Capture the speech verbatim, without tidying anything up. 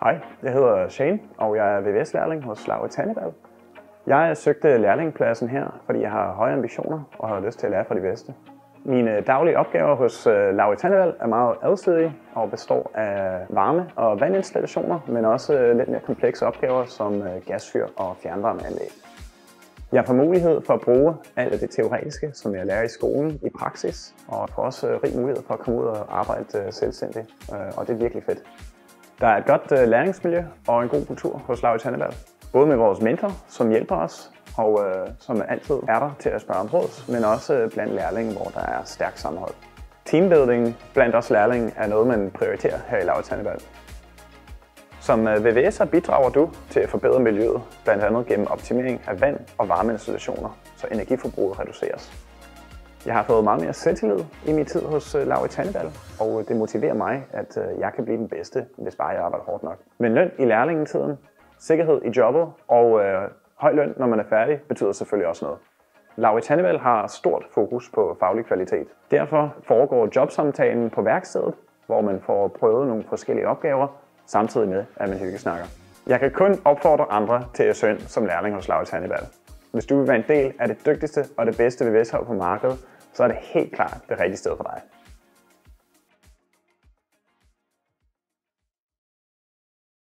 Hej, jeg hedder Shane, og jeg er V V S-lærling hos Lauritz Hannibal. Jeg søgte lærlingepladsen her, fordi jeg har høje ambitioner og har lyst til at lære fra de bedste. Mine daglige opgaver hos Lauritz Hannibal er meget adsidige og består af varme- og vandinstallationer, men også lidt mere komplekse opgaver som gasfyr og fjernvarmeanlæg. Jeg får mulighed for at bruge alt af det teoretiske, som jeg lærer i skolen, i praksis, og får også rig mulighed for at komme ud og arbejde selvstændigt, og det er virkelig fedt. Der er et godt læringsmiljø og en god kultur hos Lauritz Hannibal. Både med vores mentor, som hjælper os, og øh, som altid er der til at spørge om råds, men også blandt lærlinge, hvor der er stærkt sammenhold. Teambuilding blandt os lærlinge er noget, man prioriterer her i Lauritz Hannibal. Som V V S'er bidrager du til at forbedre miljøet, blandt andet gennem optimering af vand- og varmeinstallationer, så energiforbruget reduceres. Jeg har fået meget mere selvtillid i min tid hos Lauritz Hannibal, og det motiverer mig, at jeg kan blive den bedste, hvis bare jeg arbejder hårdt nok. Men løn i lærlingetiden, sikkerhed i jobbet og øh, høj løn, når man er færdig, betyder selvfølgelig også noget. Lauritz Hannibal har stort fokus på faglig kvalitet. Derfor foregår jobsamtalen på værkstedet, hvor man får prøvet nogle forskellige opgaver, samtidig med, at man hyggesnakker. Jeg kan kun opfordre andre til at søge som lærling hos Lauritz Hannibal. Hvis du vil være en del af det dygtigste og det bedste V V S-hold på markedet, så er det helt klart det rigtige sted for dig.